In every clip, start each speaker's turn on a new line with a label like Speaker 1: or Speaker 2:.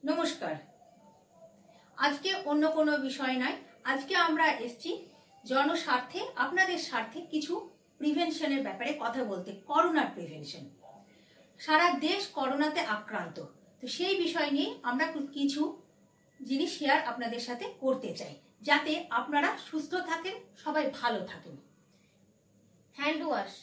Speaker 1: নমস্কার। আজকে অন্য কোনো বিষয় নয়, আজকে আমরা এসেছি জনস্বার্থে আপনাদের স্বার্থে কিছু প্রিভেনশনের ব্যাপারে কথা বলতে। করোনার প্রিভেনশন, সারা দেশ করোনাতে আক্রান্ত, তো সেই বিষয় নিয়ে আমরা কিছু জিনিস শেয়ার আপনাদের সাথে করতে চাই যাতে আপনারা সুস্থ থাকেন, সবাই ভালো থাকেন। হ্যান্ড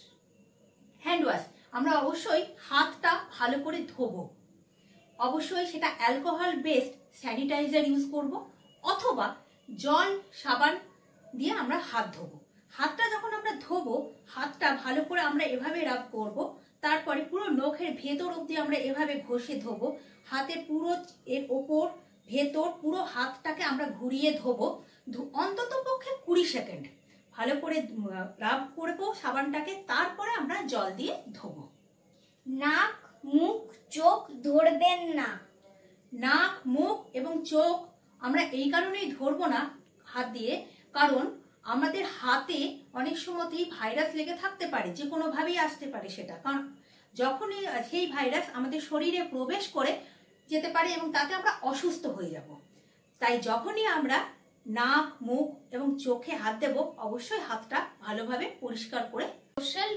Speaker 1: ওয়াশ আমরা অবশ্যই হাতটা ভালো করে ধোবো, অবশ্যই সেটা অ্যালকোহল বেসড স্যানিটাইজার ইউজ করব অথবা জল সাবান দিয়ে আমরা হাত ধোবো। হাতটা যখন আমরা ধোবো, হাতটা ভালো করে আমরা এভাবে রাব করব, তারপরে পুরো নখের ভেতর অবধি আমরা এভাবে ঘষে ধোবো। হাতে পুরো এর ওপর ভেতর পুরো হাতটাকে আমরা ঘুরিয়ে ধোবো অন্তত পক্ষে 20 সেকেন্ড ভালো করে রাব করবো সাবানটাকে, তারপরে আমরা জল দিয়ে ধোবো।
Speaker 2: নাক, মুখ, চোখ ধরবেন না।
Speaker 1: নাক, মুখ এবং চোখ আমরা এই কারণেই ধরবো না হাত দিয়ে, কারণ আমাদের হাতে অনেক সময়তেই ভাইরাস লেগে থাকতে পারে, যে কোনোভাবেই আসতে পারে সেটা, কারণ যখনই সেই ভাইরাস আমাদের শরীরে প্রবেশ করে যেতে পারে এবং তাতে আমরা অসুস্থ হয়ে যাব। তাই যখনই আমরা নাক, মুখ এবং চোখে হাত দেব, অবশ্যই হাতটা ভালোভাবে পরিষ্কার করে।
Speaker 2: সোশ্যাল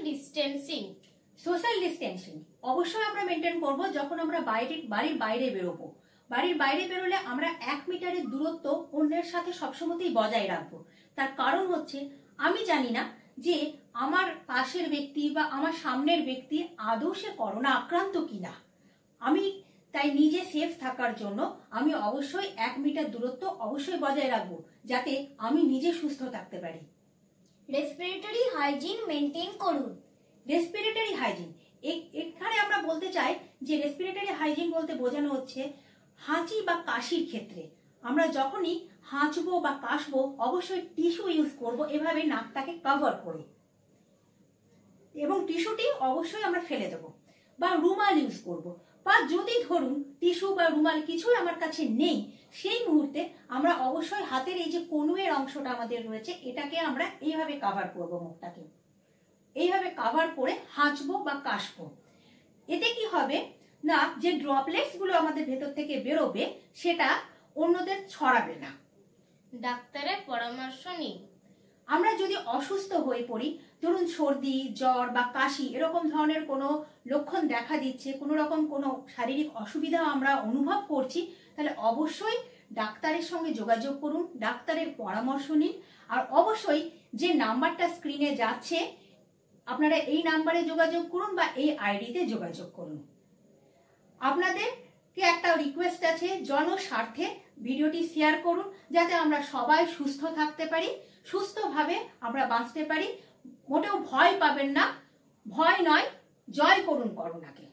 Speaker 1: ডিস্টেন্সিং অবশ্যই আমরা মেনটেন করব। যখন আমরা বাড়ির বাইরে বেরোবো, বাড়ির বাইরে বেরোলে আমরা 1 মিটারের দূরত্ব অন্যের সাথে সবসময়তেই বজায় রাখবো। তার কারণ হচ্ছে, আমি জানি না যে আমার পাশের ব্যক্তি বা আমার সামনের ব্যক্তি আদৌ সে করোনা আক্রান্ত কিনা। আমি তাই নিজে সেফ থাকার জন্য আমি অবশ্যই 1 মিটার দূরত্ব অবশ্যই বজায় রাখবো, যাতে আমি নিজে সুস্থ থাকতে পারি।
Speaker 2: রেসপিরেটরি হাইজিন মেনটেন করুন।
Speaker 1: রেসপিরেটরি হাইজিন এখানে আমরা বলতে চাই যে রেসপিরেটরি হাইজিন বলতে বোঝানো হচ্ছে হাঁচি বা কাশির ক্ষেত্রে আমরা যখনই হাঁচবো বা কাশবো, অবশ্যই টিস্যু ইউজ করব এভাবে নাকটাকে কভার করে, এবং টিস্যুটি অবশ্যই আমরা ফেলে দেবো, বা রুমাল ইউজ করব। বা যদি ধরুন টিস্যু বা রুমাল কিছুই আমার কাছে নেই, সেই মুহূর্তে আমরা অবশ্যই হাতের এই যে কনুয়ের অংশটা আমাদের রয়েছে, এটাকে আমরা এইভাবে কভার করব, মুখটাকে এইভাবে কভার করে হাঁচবো বা কাশবো। এতে কি হবে না, যে ড্রপলেটস গুলো আমাদের ভেতর থেকে বেরোবে সেটা অন্যদের ছড়াবে না।
Speaker 2: ডাক্তারের পরামর্শ নিন।
Speaker 1: আমরা যদি অসুস্থ হয়ে পড়ি, ধরুন সর্দি, জ্বর বা কাশি এরকম ধরনের কোনো লক্ষণ দেখা দিচ্ছে, কোনো রকম কোনো শারীরিক অসুবিধা আমরা অনুভব করছি, তাহলে অবশ্যই ডাক্তারের সঙ্গে যোগাযোগ করুন, ডাক্তারের পরামর্শ নিন। আর অবশ্যই যে নাম্বারটা স্ক্রিনে যাচ্ছে, আপনারা এই নাম্বারে যোগাযোগ করুন বা এই আইডিতে যোগাযোগ করুন। আপনাদেরকে একটা রিকোয়েস্ট আছে, জনস্বার্থে ভিডিওটি শেয়ার করুন, যাতে আমরা সবাই সুস্থ থাকতে পারি, সুস্থভাবে আমরা বাঁচতে পারি। মোটেও ভয় পাবেন না, ভয় নয়, জয় করুন করোনাকে।